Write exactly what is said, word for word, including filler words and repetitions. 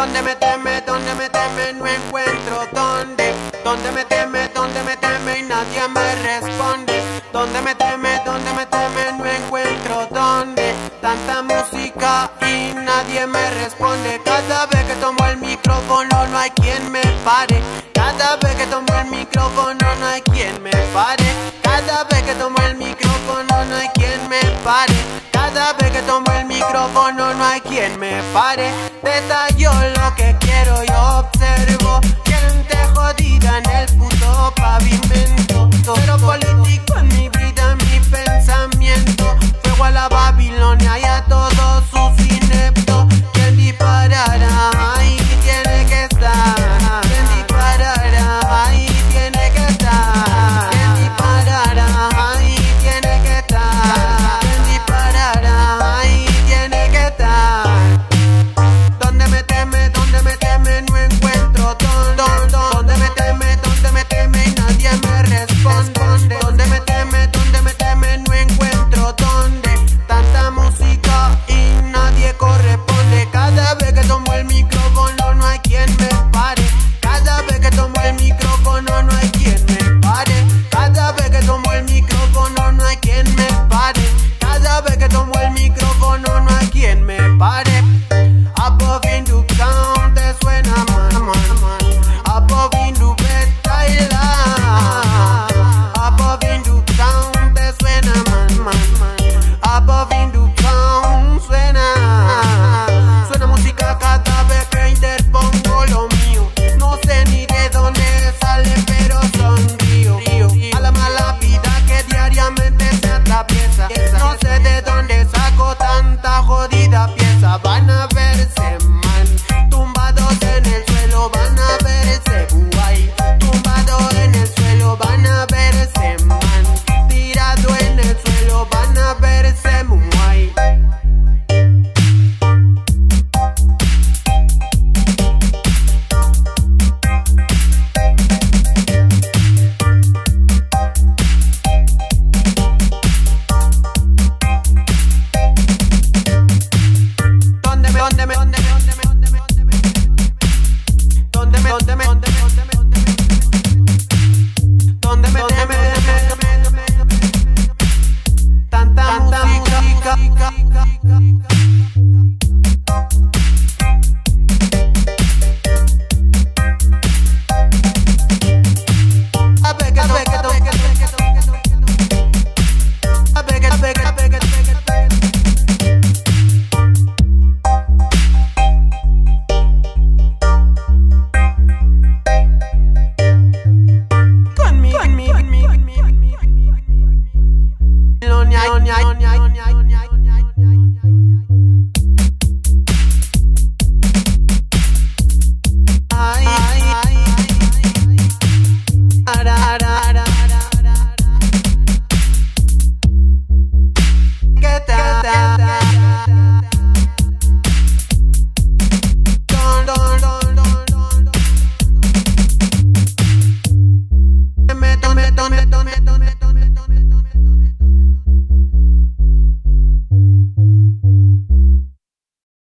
¿Dónde me teme? ¿Dónde me teme? No encuentro dónde. ¿Dónde me teme? ¿Dónde me teme? Y nadie me responde. ¿Dónde me teme? ¿Dónde me teme? No encuentro dónde. Tanta música y nadie me responde. Cada vez que tomo el micrófono no hay quien me pare. Cada vez que tomo el micrófono no hay quien me pare. Cada vez que tomo el micrófono no hay quien me pare. Cada vez que tomo el micrófono no hay quien me pare. Detallo lo que quiero y observo. Gente jodida en el puto pavimento. Cero político en mi vida, en mi pensamiento. Fuego a la Babilonia y a todos sus ineptos. Quien disparará, ahí tiene que estar. Quien disparará, ahí tiene que estar. Quien disparará, ahí tiene que estar. Quien disparará, ahí tiene que estar. ¿Dónde me teme? ¿Dónde me teme? No encuentro dónde. ¿Dónde me teme? ¿Dónde me teme? Y nadie me responde. ¿Dónde me teme? ¿Dónde me teme? No encuentro dónde. Tanta música y nadie corresponde. Cada vez que tomo el micrófono no hay quien me pare. Cada vez que tomo el micrófono no hay quien me pare. Cada vez que tomo el micrófono no hay quien me pare. Cada vez que tomo el micrófono no hay quien me pare. Above in the count, te suena mal, mal, mal.